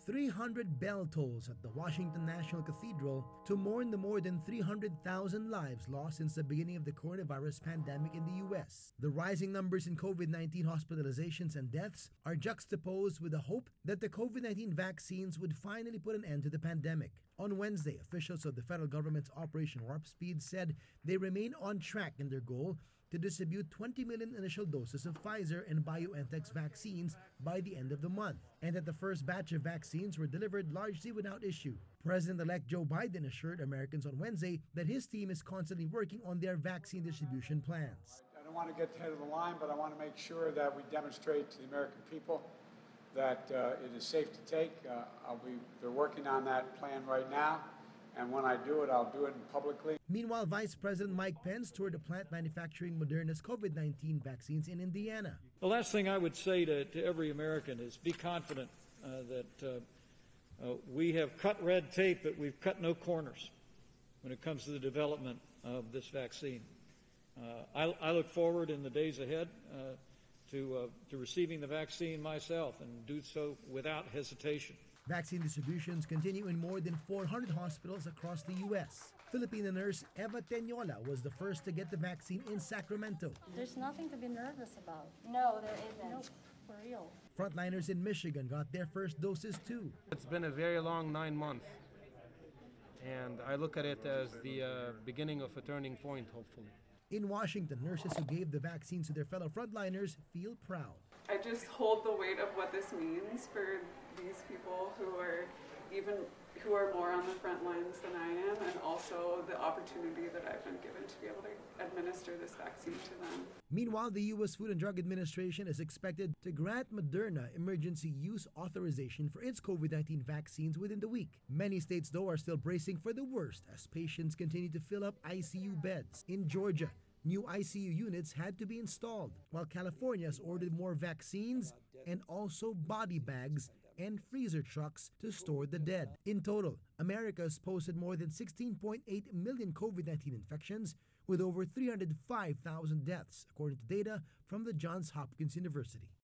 300 bell tolls at the Washington National Cathedral to mourn the more than 300,000 lives lost since the beginning of the coronavirus pandemic in the U.S. The rising numbers in COVID-19 hospitalizations and deaths are juxtaposed with the hope that the COVID-19 vaccines would finally put an end to the pandemic. On Wednesday, officials of the federal government's Operation Warp Speed said they remain on track in their goal to distribute 20 million initial doses of Pfizer and BioNTech's vaccines by the end of the month, and that the first batch of vaccines were delivered largely without issue. President-elect Joe Biden assured Americans on Wednesday that his team is constantly working on their vaccine distribution plans. I don't want to get ahead of the line, but I want to make sure that we demonstrate to the American people that it is safe to take. They're working on that plan right now. And when I do it, I'll do it publicly. Meanwhile, Vice President Mike Pence toured a plant manufacturing Moderna's COVID-19 vaccines in Indiana. The last thing I would say to every American is be confident that we have cut red tape, but we've cut no corners when it comes to the development of this vaccine. I look forward in the days ahead to receiving the vaccine myself, and do so without hesitation. Vaccine distributions continue in more than 400 hospitals across the U.S. Filipino nurse Eva Teñola was the first to get the vaccine in Sacramento. There's nothing to be nervous about. No, there isn't. No, for real. Frontliners in Michigan got their first doses too. It's been a very long 9 months, and I look at it as the beginning of a turning point, hopefully. In Washington, nurses who gave the vaccines to their fellow frontliners feel proud. I just hold the weight of what this means for these people who are more on the front lines than I am, and also the opportunity that I've been given to be able to administer this vaccine to them. Meanwhile, the U.S. Food and Drug Administration is expected to grant Moderna emergency use authorization for its COVID-19 vaccines within the week. Many states, though, are still bracing for the worst as patients continue to fill up ICU beds. In Georgia, new ICU units had to be installed, while California has ordered more vaccines and also body bags and freezer trucks to store the dead. In total, America has posted more than 16.8 million COVID-19 infections with over 305,000 deaths, according to data from the Johns Hopkins University.